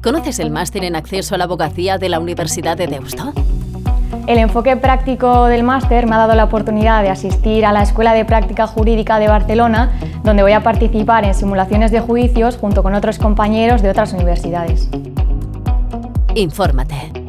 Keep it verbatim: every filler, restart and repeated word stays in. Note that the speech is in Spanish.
¿Conoces el máster en acceso a la abogacía de la Universidad de Deusto? El enfoque práctico del máster me ha dado la oportunidad de asistir a la Escuela de Práctica Jurídica de Barcelona, donde voy a participar en simulaciones de juicios junto con otros compañeros de otras universidades. Infórmate.